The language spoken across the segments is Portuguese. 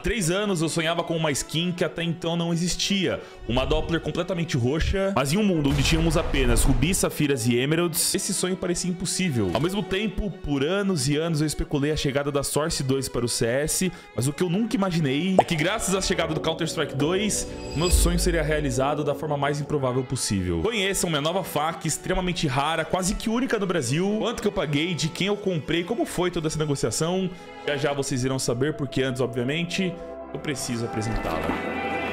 3 anos eu sonhava com uma skin que até então não existia. Uma Doppler completamente roxa, mas em um mundo onde tínhamos apenas rubis, safiras e emeralds, esse sonho parecia impossível. Ao mesmo tempo, por anos e anos eu especulei a chegada da Source 2 para o CS, mas o que eu nunca imaginei é que graças à chegada do Counter-Strike 2, o meu sonho seria realizado da forma mais improvável possível. Conheçam minha nova faca, extremamente rara, quase que única no Brasil. Quanto que eu paguei, de quem eu comprei, como foi toda essa negociação. Já já vocês irão saber, porque antes, obviamente, eu preciso apresentá-la.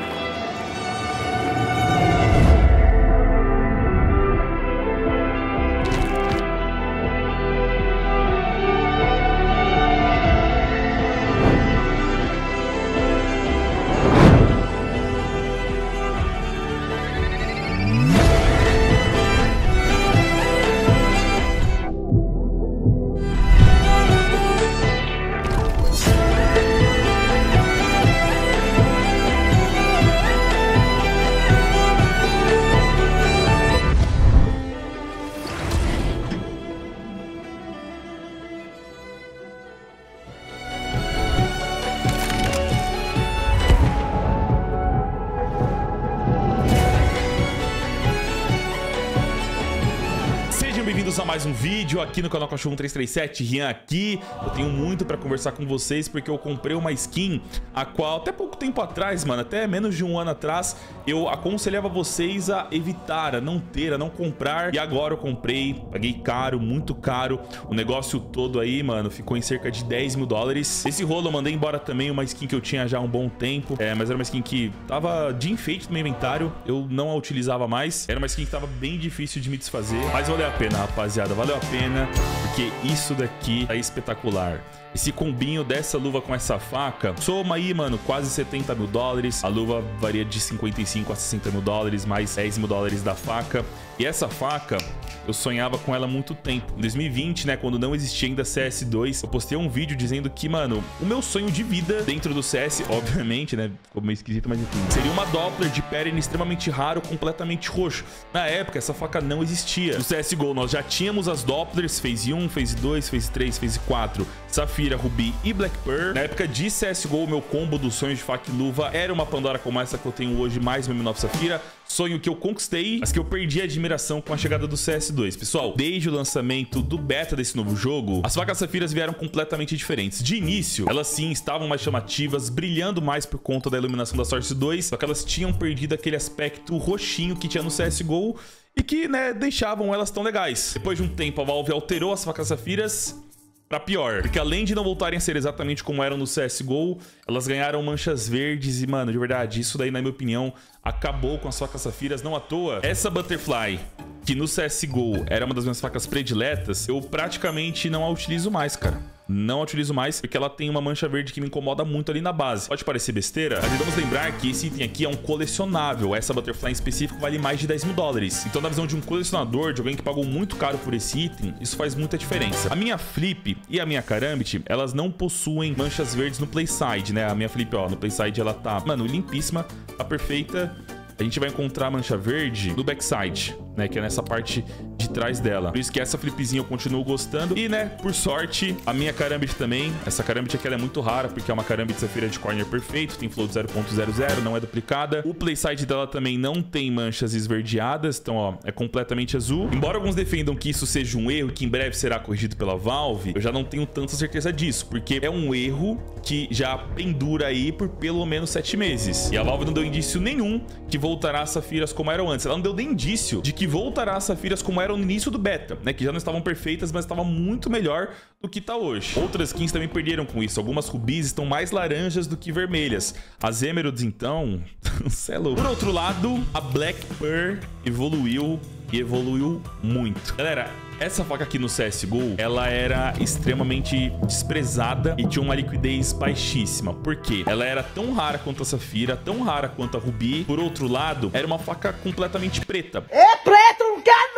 Bem-vindos a mais um vídeo aqui no canal Cachorro 1337, Rian aqui. Eu tenho muito pra conversar com vocês porque eu comprei uma skin a qual até pouco tempo atrás, mano, até menos de um ano atrás, eu aconselhava vocês a evitar, a não ter, a não comprar. E agora eu comprei, paguei caro, muito caro. O negócio todo aí, mano, ficou em cerca de 10 mil dólares. Esse rolo eu mandei embora também uma skin que eu tinha já há um bom tempo, mas era uma skin que tava de enfeite no meu inventário, eu não a utilizava mais. Era uma skin que tava bem difícil de me desfazer, mas valeu a pena, rapaziada, valeu a pena, porque isso daqui é espetacular. Esse combinho dessa luva com essa faca soma aí, mano, quase 70 mil dólares. A luva varia de 55 a 60 mil dólares, mais 10 mil dólares da faca. E essa faca, eu sonhava com ela há muito tempo. Em 2020, né, quando não existia ainda CS2, eu postei um vídeo dizendo que, mano, o meu sonho de vida dentro do CS, obviamente, né, ficou meio esquisito, mas enfim, seria uma Doppler de Perenne extremamente raro, completamente roxo. Na época, essa faca não existia. No CSGO, nós já tínhamos as Dopplers, Phase 1, Phase 2, Phase 3, Phase 4, Safira, Ruby e Black Pearl. Na época de CSGO, o meu combo dos sonhos de faca e luva era uma Pandora como essa que eu tenho hoje, mais uma M9 Safira. Sonho que eu conquistei, mas que eu perdi a admiração com a chegada do CS2. Pessoal, desde o lançamento do beta desse novo jogo, as facas safiras vieram completamente diferentes. De início, elas sim estavam mais chamativas, brilhando mais por conta da iluminação da Source 2, só que elas tinham perdido aquele aspecto roxinho que tinha no CSGO e que, né, deixavam elas tão legais. Depois de um tempo, a Valve alterou as facas safiras pra pior, porque além de não voltarem a ser exatamente como eram no CSGO, elas ganharam manchas verdes e, mano, de verdade, isso daí, na minha opinião, acabou com as facas safiras. Não à toa, essa Butterfly, que no CSGO era uma das minhas facas prediletas, eu praticamente não a utilizo mais, cara. Não a utilizo mais, porque ela tem uma mancha verde que me incomoda muito ali na base. Pode parecer besteira, mas vamos lembrar que esse item aqui é um colecionável. Essa Butterfly em específico vale mais de 10 mil dólares. Então, na visão de um colecionador, de alguém que pagou muito caro por esse item, isso faz muita diferença. A minha Flip e a minha Karambit, elas não possuem manchas verdes no Playside, né? A minha Flip, ó, no Playside ela tá, mano, limpíssima, tá perfeita. A gente vai encontrar a mancha verde no backside, né, que é nessa parte de trás dela. Por isso que essa flipzinha eu continuo gostando. E, né, por sorte, a minha Karambit também. Essa Karambit aqui ela é muito rara, porque é uma Karambit Safira de corner perfeito, tem float 0.00, não é duplicada. O playside dela também não tem manchas esverdeadas, então, ó, é completamente azul. Embora alguns defendam que isso seja um erro, que em breve será corrigido pela Valve, eu já não tenho tanta certeza disso, porque é um erro que já pendura aí por pelo menos 7 meses. E a Valve não deu indício nenhum que voltará a safiras como eram antes. Ela não deu nem indício de que voltará a safiras como eram no início do beta, né? Que já não estavam perfeitas, mas estavam muito melhor do que tá hoje. Outras skins também perderam com isso. Algumas rubis estão mais laranjas do que vermelhas. As emeralds, então, cê é louco. Por outro lado, a Black Pearl evoluiu e evoluiu muito. Galera, essa faca aqui no CSGO, ela era extremamente desprezada e tinha uma liquidez baixíssima. Por quê? Ela era tão rara quanto a Safira, tão rara quanto a Ruby. Por outro lado, era uma faca completamente preta. É preto, não quero não!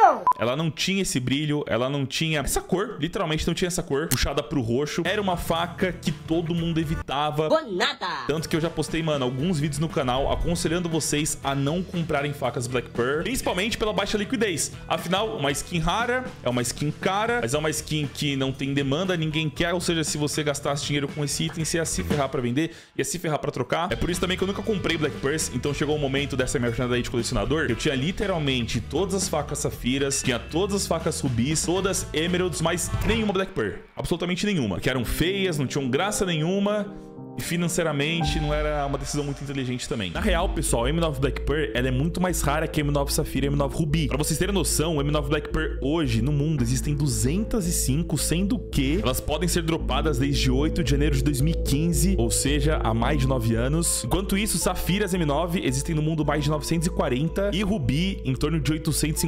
não! Ela não tinha esse brilho, ela não tinha essa cor, literalmente não tinha essa cor, puxada pro roxo. Era uma faca que todo mundo evitava. Bonata! Tanto que eu já postei, mano, alguns vídeos no canal aconselhando vocês a não comprarem facas Black Pearl, principalmente pela baixa liquidez. Afinal, uma skin rara, é uma skin cara, mas é uma skin que não tem demanda, ninguém quer, ou seja, se você gastasse dinheiro com esse item, você ia se ferrar pra vender, ia se ferrar pra trocar. É por isso também que eu nunca comprei Black Pearls, então chegou o momento dessa minha jornada aí de colecionador, eu tinha literalmente todas as facas safiras, tinha todas as facas rubis, todas emeralds, mas nenhuma Black Pearl, absolutamente nenhuma, porque eram feias, não tinham graça nenhuma. E financeiramente não era uma decisão muito inteligente também. Na real, pessoal, a M9 Black Pearl, ela é muito mais rara que a M9 Safira e a M9 Ruby. Pra vocês terem noção, a M9 Black Pearl hoje, no mundo, existem 205, sendo que elas podem ser dropadas desde 8 de janeiro de 2015, ou seja, há mais de 9 anos. Enquanto isso, Safiras M9 existem no mundo mais de 940 e Ruby em torno de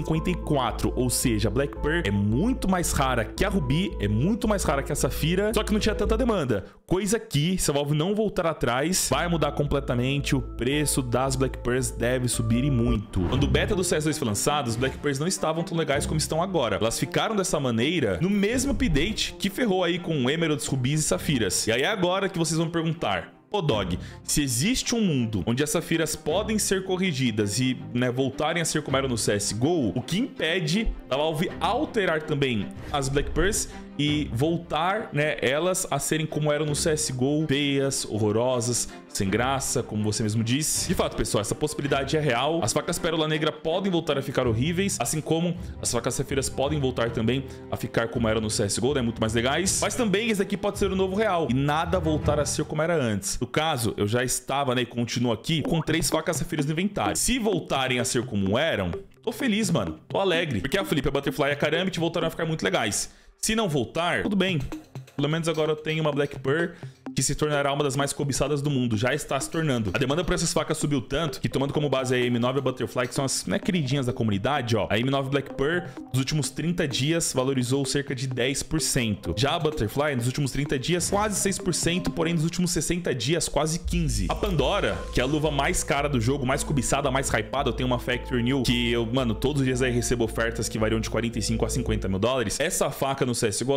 854, ou seja, a Black Pearl é muito mais rara que a Ruby, é muito mais rara que a Safira, só que não tinha tanta demanda. Coisa que, se a Valve não voltar atrás, vai mudar completamente. O preço das Black Pearls deve subir e muito. Quando o beta do CS2 foi lançado, os Black Pearls não estavam tão legais como estão agora. Elas ficaram dessa maneira no mesmo update que ferrou aí com Emeralds, Rubis e Safiras. E aí é agora que vocês vão perguntar: ô Dog, se existe um mundo onde as safiras podem ser corrigidas e, né, voltarem a ser como eram no CSGO, o que impede da Valve alterar também as Black Pearls e voltar, né, elas a serem como eram no CSGO, feias, horrorosas, sem graça, como você mesmo disse? De fato, pessoal, essa possibilidade é real. As facas Pérola Negra podem voltar a ficar horríveis, assim como as facas Safiras podem voltar também a ficar como eram no CSGO, né, muito mais legais. Mas também esse aqui pode ser o novo real e nada voltar a ser como era antes. No caso, eu já estava, né, e continuo aqui com 3 facas Safiras no inventário. Se voltarem a ser como eram, tô feliz, mano. Tô alegre. Porque a Felipe, a Butterfly e a Karambit voltaram a ficar muito legais. Se não voltar, tudo bem. Pelo menos agora eu tenho uma Black Pearl que se tornará uma das mais cobiçadas do mundo. Já está se tornando. A demanda por essas facas subiu tanto que, tomando como base a M9 e a Butterfly, que são as, né, queridinhas da comunidade, ó, a M9 Black Pearl, nos últimos 30 dias, valorizou cerca de 10%. Já a Butterfly, nos últimos 30 dias, quase 6%, porém, nos últimos 60 dias, quase 15%. A Pandora, que é a luva mais cara do jogo, mais cobiçada, mais hypada, eu tenho uma Factory New, que eu, mano, todos os dias aí recebo ofertas que variam de 45 a 50 mil dólares. Essa faca no CSGO...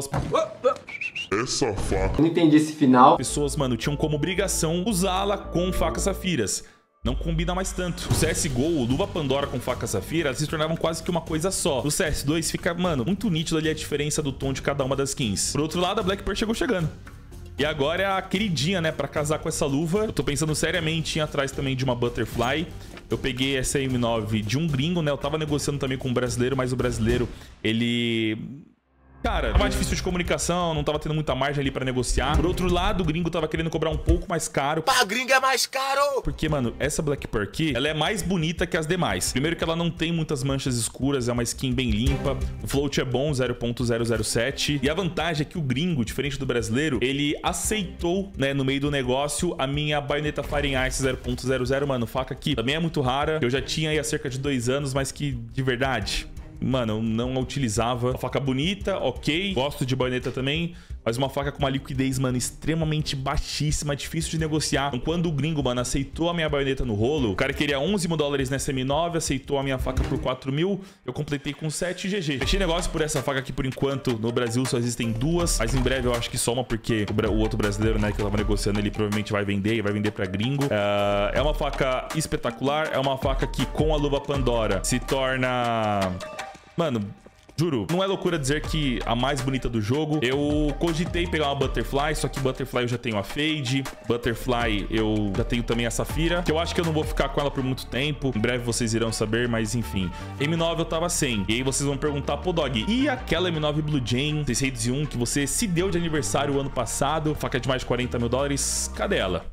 Essa faca... Não entendi esse final. Pessoas, mano, tinham como obrigação usá-la com facas safiras. Não combina mais tanto. O CSGO, luva Pandora com faca safira, elas se tornavam quase que uma coisa só. No CS2 fica, mano, muito nítido ali a diferença do tom de cada uma das skins. Por outro lado, a Black Pearl chegou chegando. E agora é a queridinha, né, pra casar com essa luva. Eu tô pensando seriamente em ir atrás também de uma Butterfly. Eu peguei essa M9 de um gringo, né, eu tava negociando também com um brasileiro, mas o brasileiro, ele... cara, mais difícil de comunicação, não tava tendo muita margem ali pra negociar. Por outro lado, o gringo tava querendo cobrar um pouco mais caro. Pá, gringo é mais caro! Porque, mano, essa Black Pearl aqui, ela é mais bonita que as demais. Primeiro que ela não tem muitas manchas escuras, é uma skin bem limpa. O float é bom, 0.007. E a vantagem é que o gringo, diferente do brasileiro, ele aceitou, né, no meio do negócio, a minha baioneta Fire Ice 0.00. Mano, faca aqui também é muito rara. Eu já tinha aí há cerca de 2 anos, mas que, de verdade... mano, eu não a utilizava. Uma faca bonita, ok. Gosto de baioneta também. Mas uma faca com uma liquidez, mano, extremamente baixíssima, difícil de negociar. Então, quando o gringo, mano, aceitou a minha baioneta no rolo, o cara queria 11 mil dólares nessa M9, aceitou a minha faca por 4 mil, eu completei com 7 GG. Fechei negócio por essa faca aqui por enquanto. No Brasil só existem 2, mas em breve eu acho que só uma, porque o outro brasileiro, né, que eu tava negociando, ele provavelmente vai vender e vai vender pra gringo. É uma faca espetacular, é uma faca que com a luva Pandora se torna... mano, juro, não é loucura dizer que a mais bonita do jogo. Eu cogitei pegar uma Butterfly, só que Butterfly eu já tenho a Fade. Butterfly eu já tenho também a Safira, que eu acho que eu não vou ficar com ela por muito tempo. Em breve vocês irão saber, mas enfim. M9 eu tava sem. E aí vocês vão perguntar, pô, Dog, e aquela M9 Blue Jane 601 que você se deu de aniversário o ano passado? Faca de mais de 40 mil dólares, cadê ela?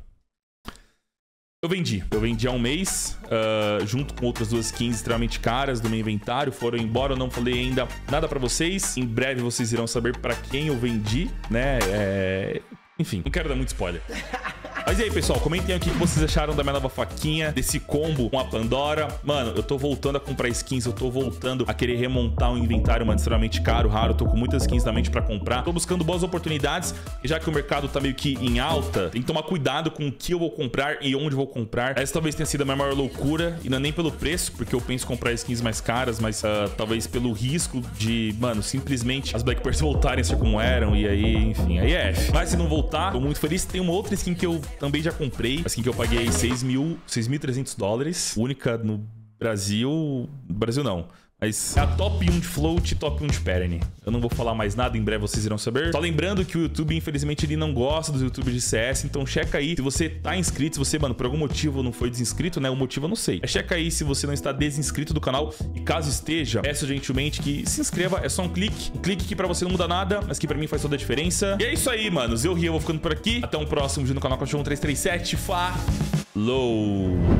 Eu vendi há um mês, junto com outras 2 skins extremamente caras do meu inventário. Foram embora, eu não falei ainda nada pra vocês. Em breve vocês irão saber pra quem eu vendi, né? Enfim, não quero dar muito spoiler. Mas e aí, pessoal, comentem aqui o que vocês acharam da minha nova faquinha, desse combo com a Pandora. Mano, eu tô voltando a comprar skins, eu tô voltando a querer remontar um inventário, mano, extremamente caro, raro. Eu tô com muitas skins na mente pra comprar. Tô buscando boas oportunidades, e já que o mercado tá meio que em alta, tem que tomar cuidado com o que eu vou comprar e onde eu vou comprar. Essa talvez tenha sido a minha maior loucura, e não é nem pelo preço, porque eu penso em comprar skins mais caras, mas talvez pelo risco de, mano, simplesmente as Black Pearls voltarem a ser como eram, e aí, enfim, aí é F. Mas se não voltar, tô muito feliz. Tem uma outra skin que eu também já comprei, a skin que eu paguei 6.300 dólares, única no Brasil. Brasil não, mas é a top 1 de float e top 1 de pattern. Eu não vou falar mais nada, em breve vocês irão saber. Só lembrando que o YouTube, infelizmente, ele não gosta dos YouTubers de CS, então checa aí se você tá inscrito, se você, mano, por algum motivo não foi desinscrito, né? O motivo eu não sei. Mas checa aí se você não está desinscrito do canal, e caso esteja, peço gentilmente que se inscreva. É só um clique que pra você não muda nada, mas que pra mim faz toda a diferença. E é isso aí, manos. Eu, Rian, vou ficando por aqui. Até um próximo vídeo no canal Cachorro 1337. Falou!